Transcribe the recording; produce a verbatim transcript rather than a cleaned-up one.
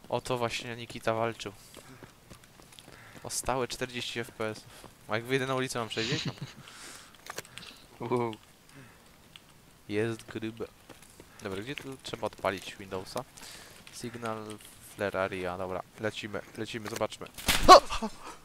O to właśnie Nikita walczył. O stałe czterdzieści F P S. A jak wyjdę na ulicę mam sześćdziesiąt. Uuu. Jest grube. Dobra, gdzie tu trzeba odpalić Windowsa? Signal, flare area, dobra. Lecimy, lecimy, zobaczmy.